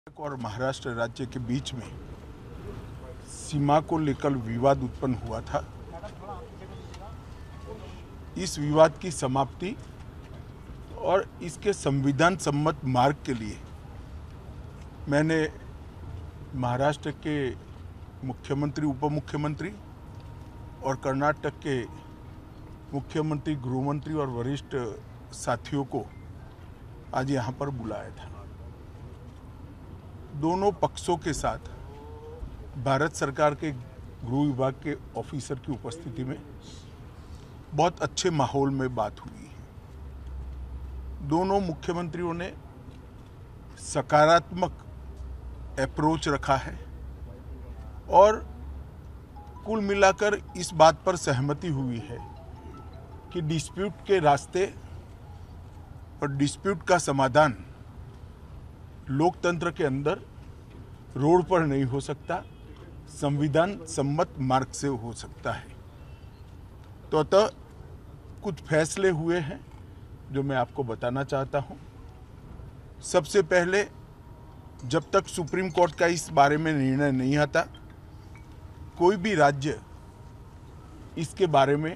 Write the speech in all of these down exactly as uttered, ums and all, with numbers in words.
और महाराष्ट्र राज्य के बीच में सीमा को लेकर विवाद उत्पन्न हुआ था। इस विवाद की समाप्ति और इसके संविधान सम्मत मार्ग के लिए मैंने महाराष्ट्र के मुख्यमंत्री, उप मुख्यमंत्री और कर्नाटक के मुख्यमंत्री, गृहमंत्री और वरिष्ठ साथियों को आज यहाँ पर बुलाया था। दोनों पक्षों के साथ भारत सरकार के गृह विभाग के ऑफिसर की उपस्थिति में बहुत अच्छे माहौल में बात हुई है। दोनों मुख्यमंत्रियों ने सकारात्मक अप्रोच रखा है और कुल मिलाकर इस बात पर सहमति हुई है कि डिस्प्यूट के रास्ते और डिस्प्यूट का समाधान लोकतंत्र के अंदर रोड पर नहीं हो सकता, संविधान सम्मत मार्ग से हो सकता है। तो अतः कुछ फैसले हुए हैं जो मैं आपको बताना चाहता हूं। सबसे पहले, जब तक सुप्रीम कोर्ट का इस बारे में निर्णय नहीं आता, कोई भी राज्य इसके बारे में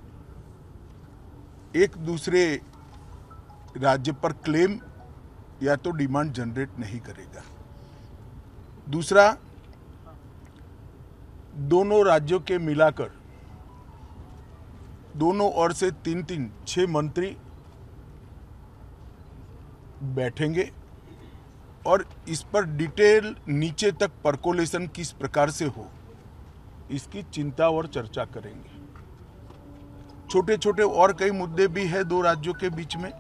एक दूसरे राज्य पर क्लेम या तो डिमांड जनरेट नहीं करेगा। दूसरा, दोनों राज्यों के मिलाकर दोनों ओर से तीन तीन छह मंत्री बैठेंगे और इस पर डिटेल नीचे तक परकोलेशन किस प्रकार से हो, इसकी चिंता और चर्चा करेंगे। छोटे छोटे और कई मुद्दे भी हैं दो राज्यों के बीच में,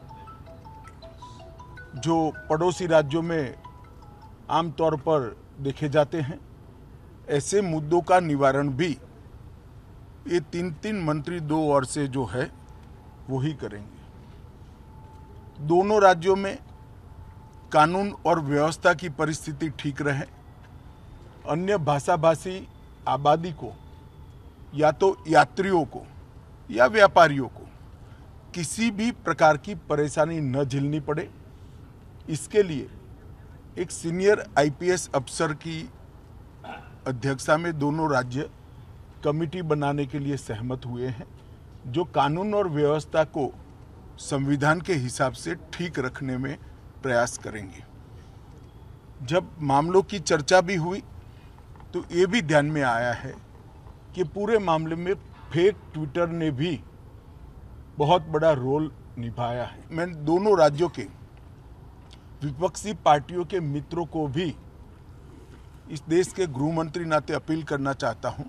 जो पड़ोसी राज्यों में आमतौर पर देखे जाते हैं। ऐसे मुद्दों का निवारण भी ये तीन तीन मंत्री दो ओर से जो है वो ही करेंगे। दोनों राज्यों में कानून और व्यवस्था की परिस्थिति ठीक रहे, अन्य भाषाभाषी आबादी को या तो यात्रियों को या व्यापारियों को किसी भी प्रकार की परेशानी न झेलनी पड़े, इसके लिए एक सीनियर आईपीएस अफसर की अध्यक्षता में दोनों राज्य कमेटी बनाने के लिए सहमत हुए हैं, जो कानून और व्यवस्था को संविधान के हिसाब से ठीक रखने में प्रयास करेंगे। जब मामलों की चर्चा भी हुई तो ये भी ध्यान में आया है कि पूरे मामले में फेक ट्विटर ने भी बहुत बड़ा रोल निभाया है। मैं दोनों राज्यों के विपक्षी पार्टियों के मित्रों को भी इस देश के गृह मंत्री नाते अपील करना चाहता हूं,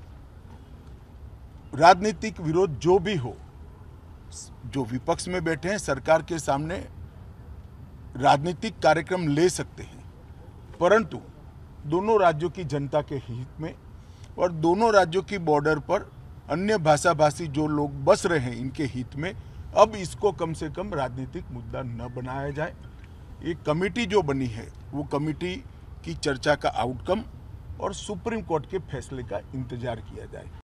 राजनीतिक विरोध जो भी हो, जो विपक्ष में बैठे हैं सरकार के सामने राजनीतिक कार्यक्रम ले सकते हैं, परंतु दोनों राज्यों की जनता के हित में और दोनों राज्यों की बॉर्डर पर अन्य भाषाभाषी जो लोग बस रहे हैं इनके हित में अब इसको कम से कम राजनीतिक मुद्दा न बनाया जाए। एक कमेटी जो बनी है वो कमेटी की चर्चा का आउटकम और सुप्रीम कोर्ट के फैसले का इंतजार किया जाए।